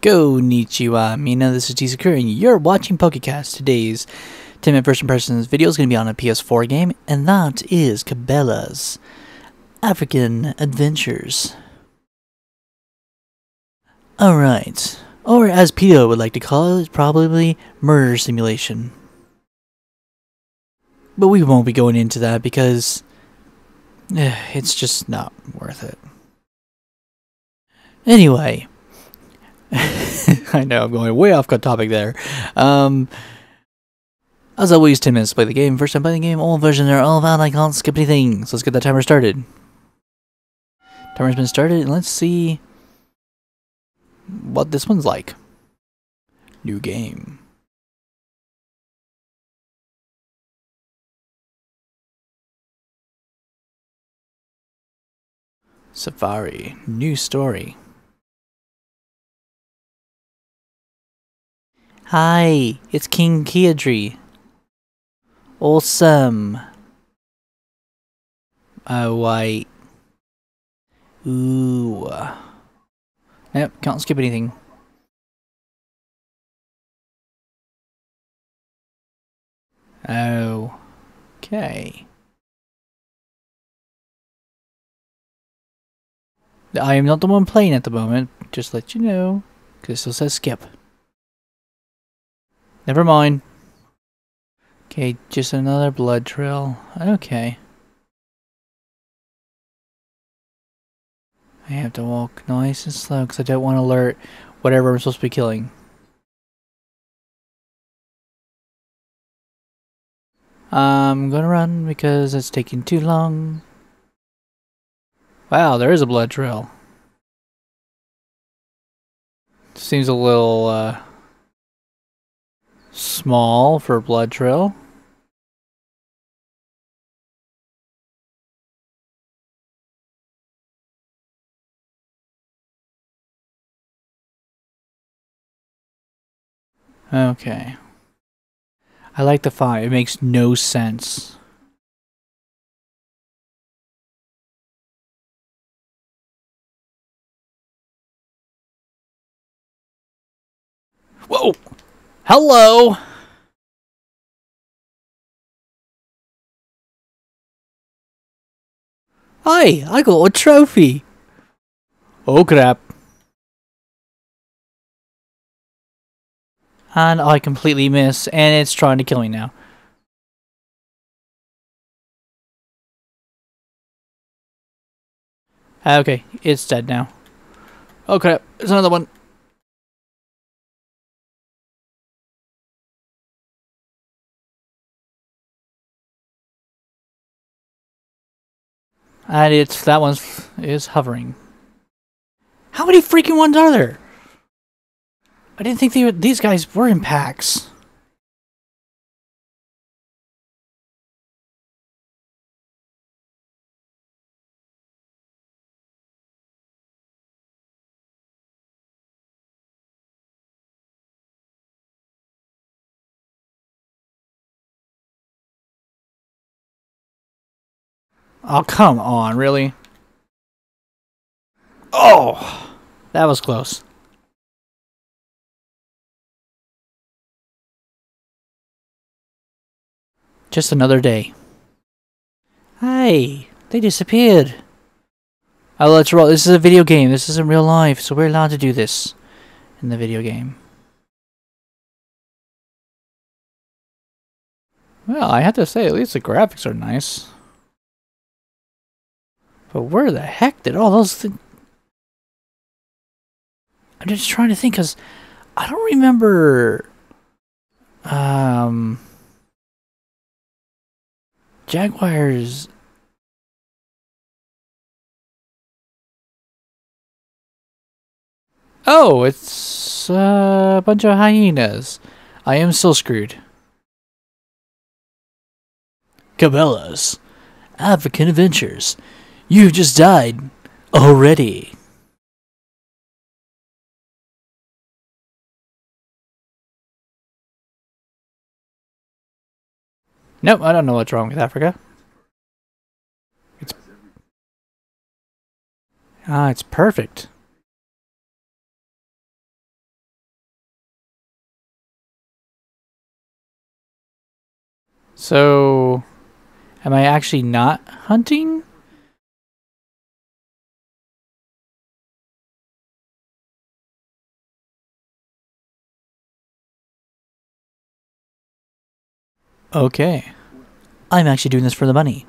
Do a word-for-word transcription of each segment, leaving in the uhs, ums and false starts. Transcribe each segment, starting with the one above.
Konnichiwa, Mina. This is T Sakura, and you're watching PokeCast. Today's ten minute first impressions video is going to be on a P S four game, and that is Cabela's African Adventures. Alright, or as Pito would like to call it, probably Murder Simulation. But we won't be going into that because eh, it's just not worth it. Anyway. I know, I'm going way off topic there. Um, as always, ten minutes to play the game. First time playing the game, all versions are all about, I can't skip anything. So let's get that timer started. Timer's been started, and let's see what this one's like. New game. Safari. New story. Hi, it's King Kiadri. Awesome. Oh, wait. Ooh. Nope, can't skip anything. Oh. Okay. I am not the one playing at the moment, just let you know, because it still says skip. Never mind. Okay, just another blood trail. Okay. I have to walk nice and slow because I don't want to alert whatever I'm supposed to be killing. I'm gonna run because it's taking too long. Wow, there is a blood trail. Seems a little, uh... small for a blood trail. Okay. I like the font. It makes no sense. Whoa! Hello! Hi, I got a trophy! Oh crap. And I completely miss, and it's trying to kill me now. Okay, it's dead now. Oh crap, there's another one. And it's, that one is hovering. How many freaking ones are there? I didn't think they were, these guys were in packs. Oh, come on, really? Oh! That was close. Just another day. Hey, they disappeared. Oh, let's roll. This is a video game. This isn't real life, so we're allowed to do this in the video game. Well, I have to say, at least the graphics are nice. But where the heck did all those things... I'm just trying to think, because I don't remember... Um... Jaguars... Oh, it's uh, a bunch of hyenas. I am still screwed. Cabela's African Adventures. You just died already. Nope, I don't know what's wrong with Africa. It's ah, it's perfect. So, am I actually not hunting? Okay. I'm actually doing this for the money.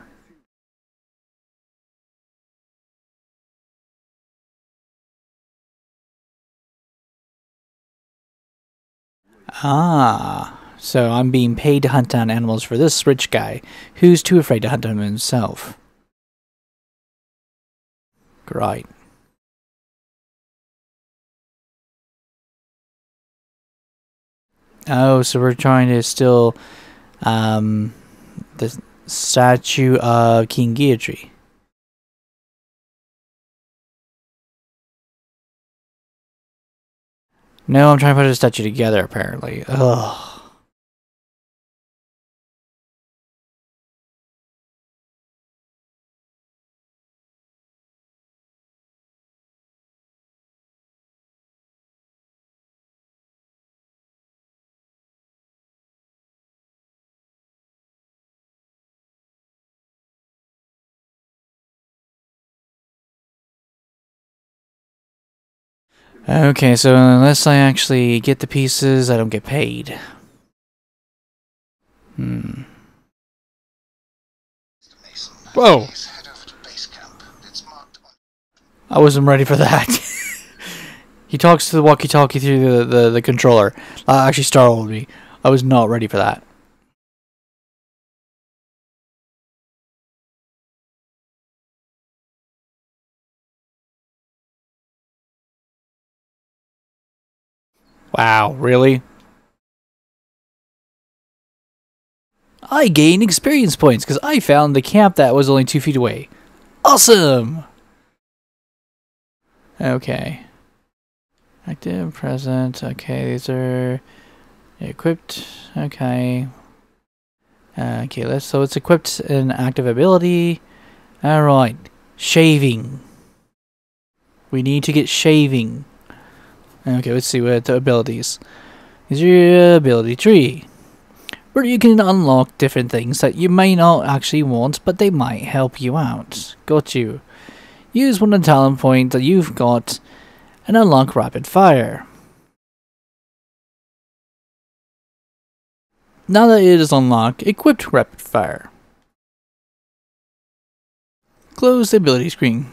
Ah. So I'm being paid to hunt down animals for this rich guy, who's too afraid to hunt them himself. Great. Oh, so we're trying to steal um, the statue of King Geodry. No, I'm trying to put a statue together, apparently. Ugh. Okay, so unless I actually get the pieces, I don't get paid. Hmm. Whoa! I wasn't ready for that. He talks to the walkie-talkie through the, the, the controller. That actually startled me. I was not ready for that. Wow, really? I gain experience points because I found the camp that was only two feet away. Awesome! Okay. Active, present. Okay, these are equipped. Okay. Uh, okay, let's. So it's equipped in active ability. All right, shaving. We need to get shaving. Okay, let's see what the abilities. These are your ability tree, where you can unlock different things that you may not actually want, but they might help you out. Got you. Use one of the talent points that you've got and unlock rapid fire. Now that it is unlocked, equipped rapid fire. Close the ability screen.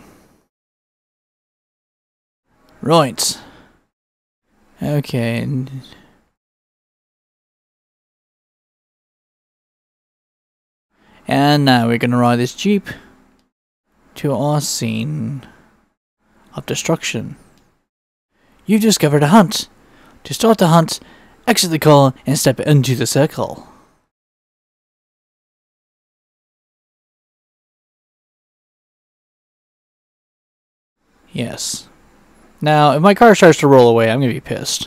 Right. Okay. And now we're gonna ride this jeep to our scene of destruction. You've discovered a hunt. To start the hunt, exit the car and step into the circle. Yes. Now, if my car starts to roll away, I'm gonna be pissed.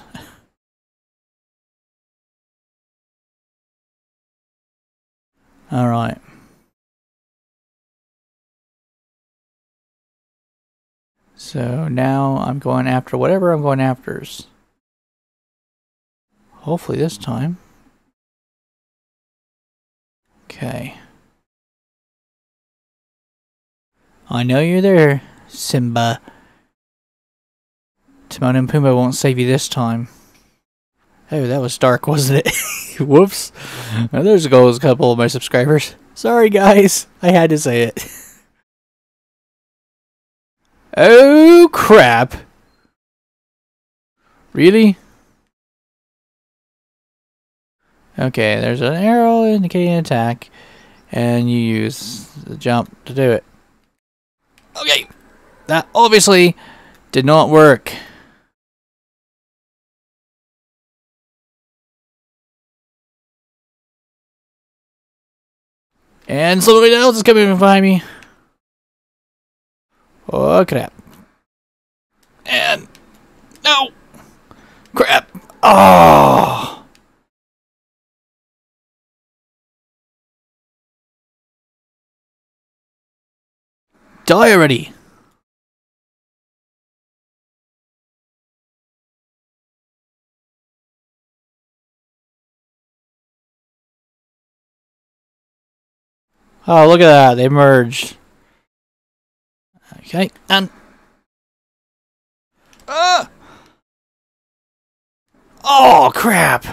Alright. So now I'm going after whatever I'm going after. Hopefully this time. Okay. I know you're there, Simba. Timon and Pumbaa won't save you this time. Oh, that was dark, wasn't it? Whoops. Now, there's goes a couple of my subscribers. Sorry, guys. I had to say it. Oh, crap. Really? Okay, there's an arrow indicating attack, and you use the jump to do it. Okay. That obviously did not work. And somebody else is coming behind me. Oh, crap. And... No! Crap! Oh! Die already! Oh, look at that. They merged. Okay, and... Uh! Oh, crap!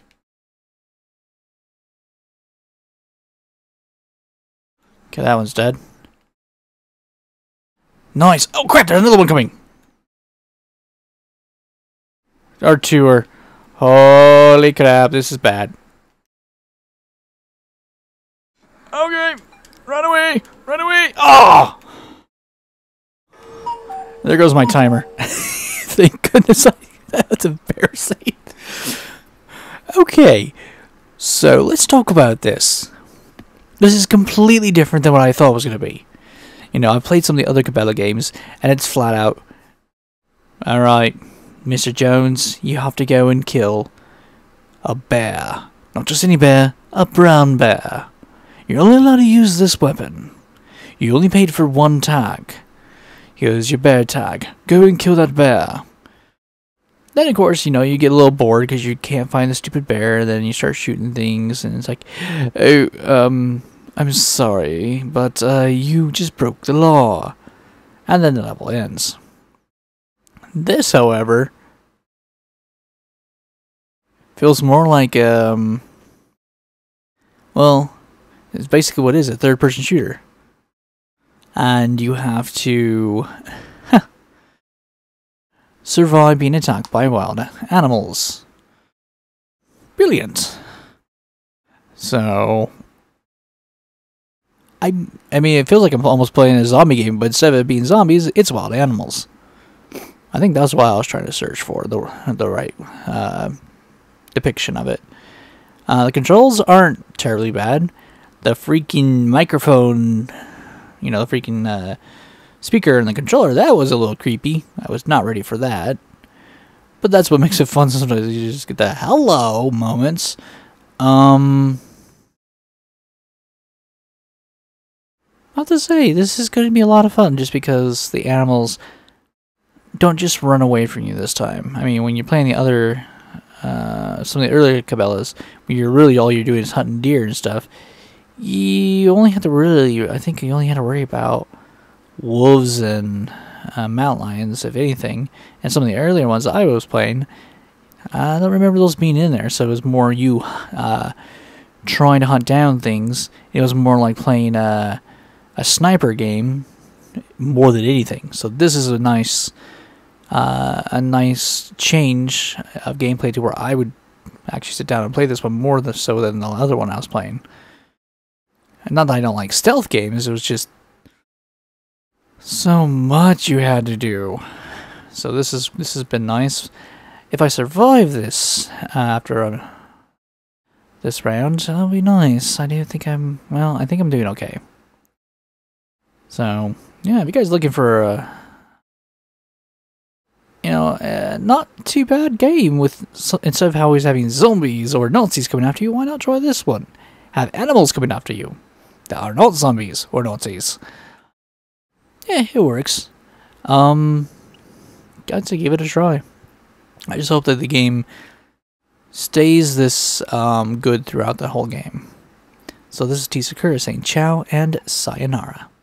Okay, that one's dead. Nice! Oh, crap, there's another one coming! Or two are... Holy crap, this is bad. Okay! Run away! Run away! Oh! There goes my timer. Thank goodness I... That's embarrassing. Okay. So, let's talk about this. This is completely different than what I thought it was going to be. You know, I've played some of the other Cabela games, and it's flat out... Alright, Mister Jones, you have to go and kill a bear. Not just any bear, a brown bear. You're only allowed to use this weapon. You only paid for one tag. Here's your bear tag. Go and kill that bear. Then, of course, you know, you get a little bored because you can't find the stupid bear, and then you start shooting things, and it's like, oh, um, I'm sorry, but, uh, you just broke the law. And then the level ends. This, however, feels more like, um, well, it's basically what it is, a third-person shooter. And you have to survive being attacked by wild animals. Brilliant. So, I, I mean, it feels like I'm almost playing a zombie game, but instead of it being zombies, it's wild animals. I think that's why I was trying to search for the the right uh, depiction of it. Uh, the controls aren't terribly bad. The freaking microphone, you know, the freaking uh, speaker and the controller, that was a little creepy. I was not ready for that. But that's what makes it fun sometimes. You just get the hello moments. Um, I have to say, this is going to be a lot of fun just because the animals don't just run away from you this time. I mean, when you're playing the other, uh, some of the earlier Cabelas, where you're really, all you're doing is hunting deer and stuff, you only have to really, I think you only had to worry about wolves and uh, mountain lions, if anything. And some of the earlier ones that I was playing, I don't remember those being in there, so it was more you uh, trying to hunt down things. It was more like playing a, a sniper game more than anything. So this is a nice... Uh, a nice change of gameplay to where I would actually sit down and play this one more so than the other one I was playing. And not that I don't like stealth games, it was just so much you had to do. So this is this has been nice. If I survive this uh, after uh, this round, that'll be nice. I do think I'm well. I think I'm doing okay. So yeah, if you guys are looking for a uh, you know, uh, not too bad game with, instead of always having zombies or Nazis coming after you, why not try this one? Have animals coming after you that are not zombies or Nazis. Yeah, it works. Um, I'd say give it a try. I just hope that the game stays this um, good throughout the whole game. So this is T Sakura saying ciao and sayonara.